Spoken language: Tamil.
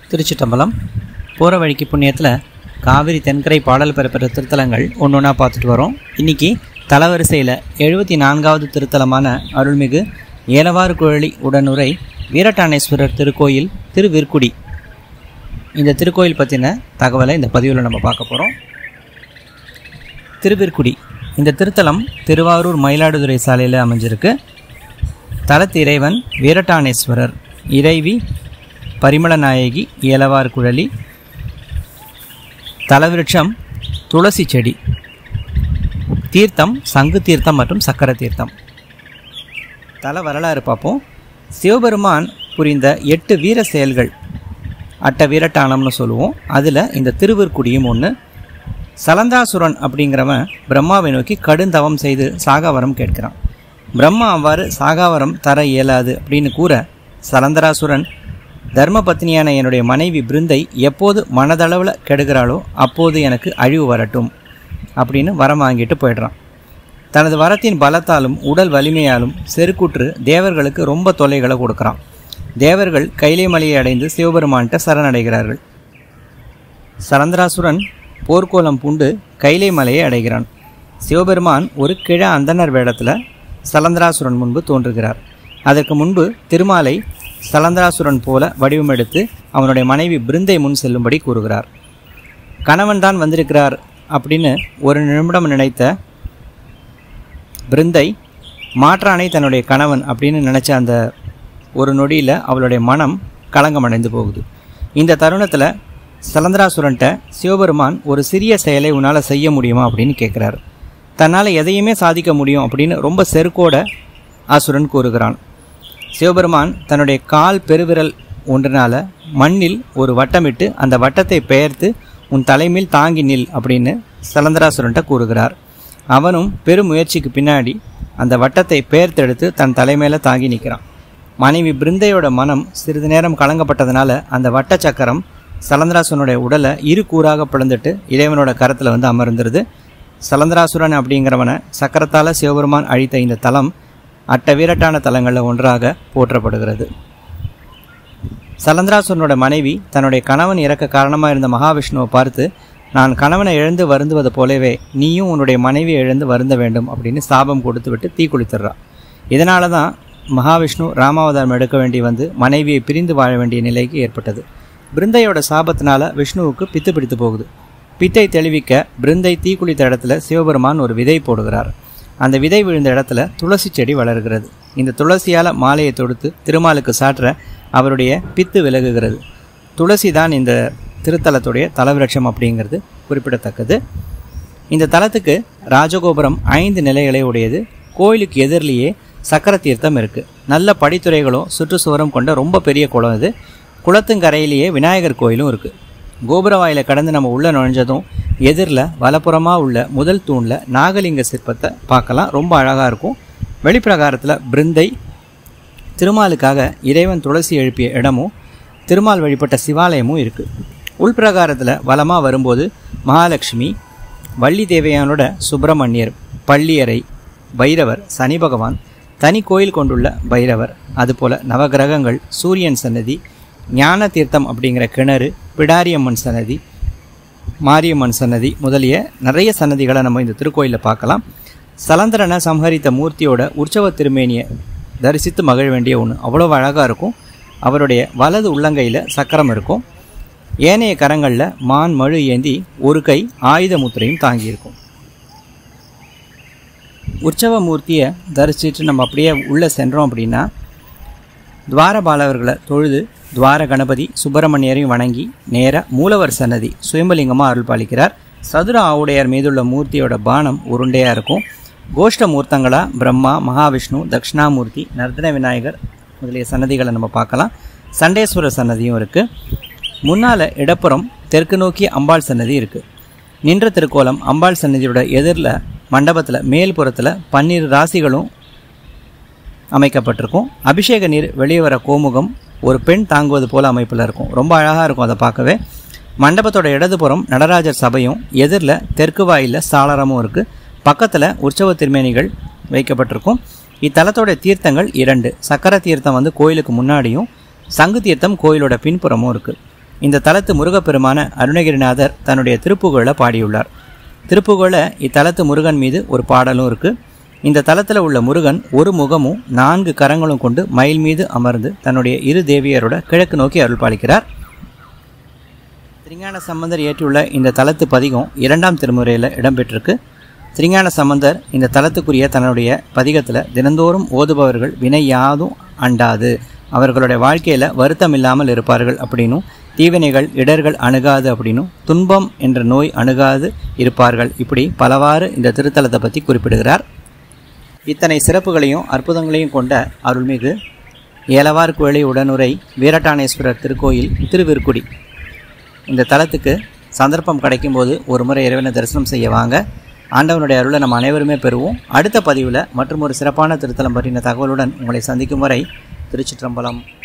திருச்சிட்டம்பலம் போகிற வழிக்கு புண்ணியத்தில் காவிரி தென்கரை பாடல் பெறப்பெற்ற திருத்தலங்கள் ஒன்று ஒன்றா பார்த்துட்டு வரோம். இன்றைக்கி தலவரிசையில் 74வது திருத்தலமான அருள்மிகு ஏலவாறு குழலி உடனுரை வீரட்டானேஸ்வரர் திருக்கோயில் திருவிற்குடி. இந்த திருக்கோயில் பற்றின தகவலை இந்த பதிவில் நம்ம பார்க்க போகிறோம். திருவிற்குடி இந்த திருத்தலம் திருவாரூர் மயிலாடுதுறை சாலையில் அமைஞ்சிருக்கு. தலத்து இறைவன் வீரட்டானேஸ்வரர், இறைவி பரிமளநாயகி ஏலவாறு குழலி. தலவிருட்சம் துளசி செடி. தீர்த்தம் சங்கு தீர்த்தம் மற்றும் சக்கர தீர்த்தம். தல வரலாறு பார்ப்போம். சிவபெருமான் புரிந்த 8 வீர செயல்கள் அட்ட வீரட்டானம்னு சொல்லுவோம். அதில் இந்த திருவிற்குடியும் ஒன்று. சலந்தாசுரன் அப்படிங்கிறவன் பிரம்மாவை நோக்கி கடுந்தவம் செய்து சாகாவரம் கேட்கிறான். பிரம்மா அவ்வாறு சாகாவரம் தர இயலாது அப்படின்னு கூற, சலந்தராசுரன் தர்ம பத்னியான என்னுடைய மனைவி பிருந்தை எப்போது மனதளவில் கெடுகிறாளோ அப்போது எனக்கு அழிவு வரட்டும் அப்படின்னு வரம் வாங்கிட்டு போயிடுறான். தனது வரத்தின் பலத்தாலும் உடல் வலிமையாலும் செருக்குற்று தேவர்களுக்கு ரொம்ப தொல்லைகளை கொடுக்குறான். தேவர்கள் கைலை மலையை அடைந்து சிவபெருமான்கிட்ட சரணடைகிறார்கள். சலந்தராசுரன் போர்க்கோலம் பூண்டு கைலை மலையை அடைகிறான். சிவபெருமான் ஒரு கிழ அந்தனர் வேடத்தில் சலந்தராசுரன் முன்பு தோன்றுகிறார். அதற்கு முன்பு திருமாலை சலந்தராசுரன் போல வடிவமெடுத்து அவனுடைய மனைவி பிருந்தை முன் செல்லும்படி கூறுகிறார். கணவன் தான் வந்திருக்கிறார் அப்படின்னு ஒரு நிமிடம் நினைத்த பிருந்தை மாற்றானை தன்னுடைய கணவன் அப்படின்னு நினச்ச அந்த ஒரு நொடியில் அவளுடைய மனம் களங்கமடைந்து போகுது. இந்த தருணத்தில் சலந்தராசுரன்ட்ட சிவபெருமான் ஒரு சிறிய செயலை உன்னால் செய்ய முடியுமா அப்படின்னு கேட்குறாரு. தன்னால் எதையுமே சாதிக்க முடியும் அப்படின்னு ரொம்ப செருக்கோட அசுரன் கூறுகிறான். சிவபெருமான் தன்னுடைய கால் பெருவிரல் ஒன்றினால் மண்ணில் ஒரு வட்டமிட்டு அந்த வட்டத்தை பெயர்த்து உன் தலைமையில் தாங்கி நில் அப்படின்னு சலந்தராசுரன்ட்ட கூறுகிறார். அவனும் பெரும் முயற்சிக்கு பின்னாடி அந்த வட்டத்தை பெயர்த்தெடுத்து தன் தலைமையில தாங்கி நிற்கிறான். மனைவி பிருந்தையோட மனம் சிறிது நேரம் கலங்கப்பட்டதுனால அந்த வட்ட சக்கரம் சலந்தராசுரனுடைய உடலை 2 கூறாக பிளந்துட்டு இறைவனோட கரத்தில் வந்து அமர்ந்துருது. சலந்தராசுரன் அப்படிங்கிறவனை சக்கரத்தால் சிவபெருமான் அழித்த இந்த தலம் அட்ட வீரட்டான தலங்களில் ஒன்றாக போற்றப்படுகிறது. சலந்தராசுரனோட மனைவி தன்னுடைய கணவன் இறக்க காரணமாக இருந்த மகாவிஷ்ணுவை பார்த்து, நான் கணவனை இழந்து வருந்துவது போலவே நீயும் உன்னுடைய மனைவியை இழந்து வருந்த வேண்டும் அப்படின்னு சாபம் கொடுத்து விட்டு தீக்குளித்துடுறா. இதனால தான் மகாவிஷ்ணு ராமாவதாரம் எடுக்க வேண்டி வந்து மனைவியை பிரிந்து வாழ வேண்டிய நிலைக்கு ஏற்பட்டது. பிருந்தையோட சாபத்தினால விஷ்ணுவுக்கு பித்து பிடித்து போகுது. பித்தை தெளிவிக்க பிருந்தை தீக்குளித்த இடத்துல சிவபெருமான் ஒரு விதை போடுகிறார். அந்த விதை விழுந்த இடத்துல துளசி செடி வளர்கிறது. இந்த துளசியால் மாலையை தொடுத்து திருமாலுக்கு சாற்ற அவருடைய பித்து விலகுகிறது. துளசி தான் இந்த திருத்தலத்துடைய தலவிருட்சம் அப்படிங்கிறது குறிப்பிடத்தக்கது. இந்த தலத்துக்கு ராஜகோபுரம் 5 நிலைகளை உடையது. கோயிலுக்கு எதிரிலேயே சக்கர தீர்த்தம் இருக்குது. நல்ல படித்துறைகளும் சுற்றுச்சுவரம் கொண்ட ரொம்ப பெரிய குளம் இது. குளத்துங்கரையிலேயே விநாயகர் கோயிலும் இருக்குது. கோபுர வாயிலை கடந்து நம்ம உள்ளே நுழைஞ்சதும் எதிரில் வலப்புறமாக உள்ள முதல் தூணில் நாகலிங்க சிற்பத்தை பார்க்கலாம். ரொம்ப அழகாக இருக்கும். வெளிப்பிரகாரத்தில் பிருந்தை திருமாலுக்காக இறைவன் துளசி எழுப்பிய இடமும் திருமால் வழிபட்ட சிவாலயமும் இருக்குது. உள்பிரகாரத்தில் வலமாக வரும்போது மகாலட்சுமி, வள்ளி தேவையானோட சுப்பிரமணியர், பள்ளியறை, பைரவர், சனி பகவான், தனி கோயில் கொண்டுள்ள பைரவர், அதுபோல் நவகிரகங்கள், சூரியன் சன்னதி, ஞான தீர்த்தம் அப்படிங்கிற கிணறு, பிடாரியம்மன் சன்னதி, மாரியம்மன் சன்னதி முதலிய நிறைய சன்னதிகளை நம்ம இந்த திருக்கோயிலில் பார்க்கலாம். சலந்தரனை சம்ஹரித்த மூர்த்தியோட உற்சவ திருமேனியை தரிசித்து மகிழ வேண்டிய ஒன்று. அவ்வளோ அழகாக இருக்கும். அவருடைய வலது உள்ளங்கையில் சக்கரம் இருக்கும். ஏனைய கரங்களில் மான் மழு ஏந்தி ஒரு கை ஆயுத முத்திரையும் தாங்கியிருக்கும். உற்சவ மூர்த்தியை தரிசித்து நம்ம அப்படியே உள்ளே சென்றோம் அப்படின்னா துவாரபாலவர்களை தொழுது துவார கணபதி சுப்பிரமணியரையும் வணங்கி நேர மூலவர் சன்னதி சுயம்பலிங்கமாக அருள் பாலிக்கிறார். சதுர ஆவுடையார் மீதுள்ள மூர்த்தியோட பானம் உருண்டையாக இருக்கும். கோஷ்ட மூர்த்தங்களாக பிரம்மா, மகாவிஷ்ணு, தட்சிணாமூர்த்தி, நர்தன விநாயகர் முதலிய சன்னதிகளை நம்ம பார்க்கலாம். சண்டேஸ்வரர் சன்னதியும் இருக்குது. முன்னால் இடப்புறம் தெற்கு நோக்கி அம்பாள் சன்னதி இருக்குது. நின்ற திருக்கோலம் அம்பாள் சன்னதியோட எதிரில் மண்டபத்தில் மேல்புறத்தில் 12 ராசிகளும் அமைக்கப்பட்டிருக்கும். அபிஷேக நீர் வெளியே வர கோமுகம் ஒரு பெண் தாங்குவது போல அமைப்பில் இருக்கும். ரொம்ப அழகாக இருக்கும் அதை பார்க்கவே. மண்டபத்தோட இடதுபுறம் நடராஜர் சபையும் எதிரில் தெற்கு வாயிலில் சாளரமும் இருக்குது. பக்கத்தில் உற்சவ திருமேனிகள் வைக்கப்பட்டிருக்கும். இத்தலத்தோட தீர்த்தங்கள் 2. சக்கர தீர்த்தம் வந்து கோயிலுக்கு முன்னாடியும், சங்கு தீர்த்தம் கோயிலோட பின்புறமும் இருக்குது. இந்த தலத்து முருகப்பெருமான அருணகிரிநாதர் தன்னுடைய திருப்புகழில் பாடியுள்ளார். திருப்புகழில் இத்தலத்து முருகன் மீது ஒரு பாடலும் இருக்குது. இந்த தலத்தில் உள்ள முருகன் ஒரு முகமும் 4 கரங்களும் கொண்டு மயில் மீது அமர்ந்து தன்னுடைய இரு தேவியரோட கிழக்கு நோக்கி அருள் பாலிக்கிறார். திருஞான சம்பந்தர் இயற்றியுள்ள இந்த தலத்து பதிகம் 2ஆம் திருமுறையில் இடம்பெற்றிருக்கு. திருஞான சம்பந்தர் இந்த தலத்துக்குரிய தன்னுடைய பதிகத்தில் தினந்தோறும் ஓதுபவர்கள் வினை யாதும் அண்டாது, அவர்களுடைய வாழ்க்கையில் வருத்தம் இல்லாமல் இருப்பார்கள் அப்படின்னும், தீவினைகள் இடர்கள் அணுகாது அப்படின்னும், துன்பம் என்ற நோய் அணுகாது இருப்பார்கள், இப்படி பலவாறு இந்த திருத்தலத்தை பற்றி குறிப்பிடுகிறார். இத்தனை சிறப்புகளையும் அற்புதங்களையும் கொண்ட அருள்மிகு ஏலவார்குழலி உடனுரை வீரட்டானேஸ்வரர் திருக்கோயில் திருவிற்குடி. இந்த தலத்துக்கு சந்தர்ப்பம் கிடைக்கும்போது ஒரு முறை இறைவனை தரிசனம் செய்ய வாங்க. ஆண்டவனுடைய அருளை நம்ம அனைவருமே பெறுவோம். அடுத்த பதிவில் மற்றும் ஒரு சிறப்பான திருத்தலம் பற்றின தகவலுடன் உங்களை சந்திக்கும் வரை திருச்சிற்றம்பலம்.